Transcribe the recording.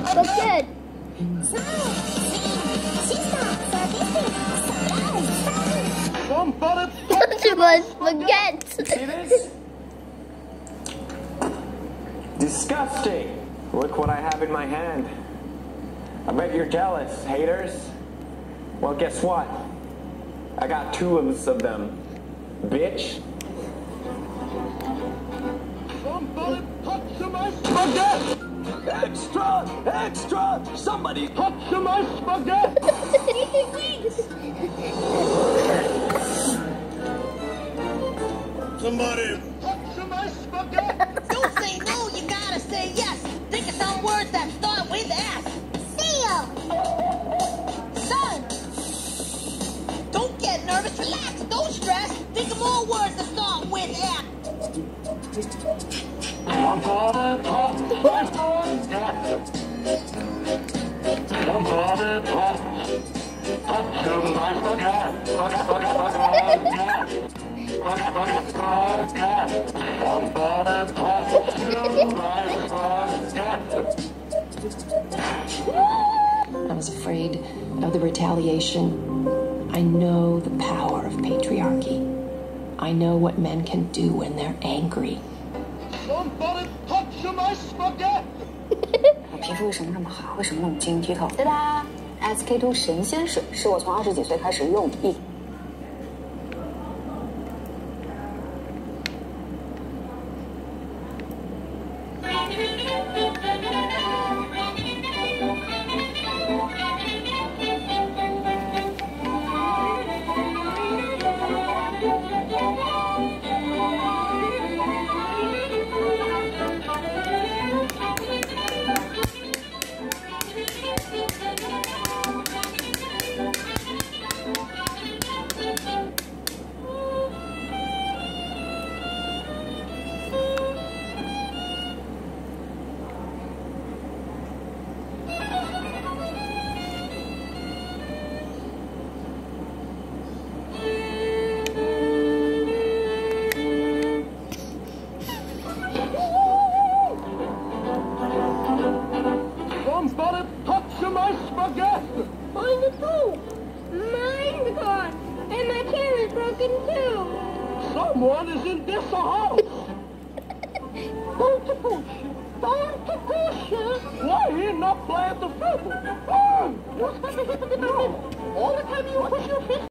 Forget. Too much spaghetti. See this? Disgusting. Look what I have in my hand. I bet you're jealous, haters. Well, guess what? I got 2 of them. Bitch. Somebody touch my spaghetti! Extra! Extra! Somebody touch my spaghetti! Somebody touch my spaghetti! Don't say no, you gotta say yes. Think of some words that start with S. Seal. Son. Don't get nervous, relax, don't stress. Think of more words that start with F. I was afraid of the retaliation. I know the power of patriarchy. I know what men can do when they're angry. Somebody touch my spaghetti! 我皮肤为什么那么好？为什么那么晶剔透？哒哒 ，SK2 神仙水是我从20几岁开始用的。 Somebody touch my spaghetti! Mine too. Mine's gone. And my chair is broken too. Someone is in this house! Don't push! Don't push! Why he not playing the fiddle? What's going to happen in the middle? All the time you push your fist